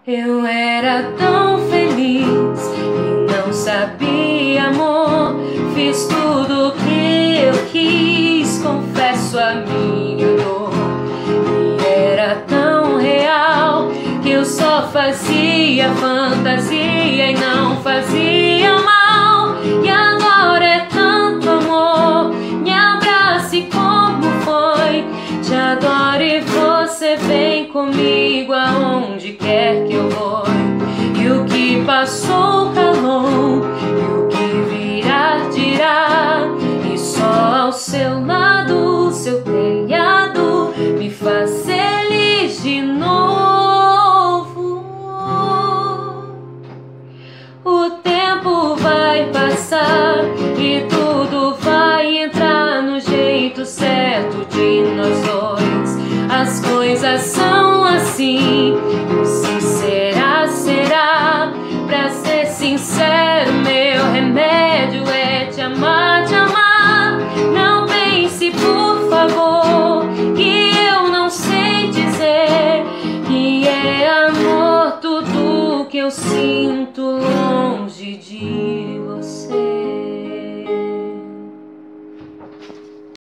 Eu era tão feliz e não sabia, amor. Fiz tudo o que eu quis, confesso a minha dor. E era tão real que eu só fazia fantasia e não fazia mal. E agora é tanto amor, me abrace como foi. Te adoro e você vem comigo aonde quer que eu vou. E o que passou calou, e o que virá dirá. E só ao seu lado, seu telhado me faz feliz de novo. O tempo vai passar e tudo vai entrar no jeito certo de nós dois. As coisas são assim, e se será, será. Pra ser sincero, meu remédio é te amar, te amar. Não pense, por favor, que eu não sei dizer que é amor tudo que eu sinto longe de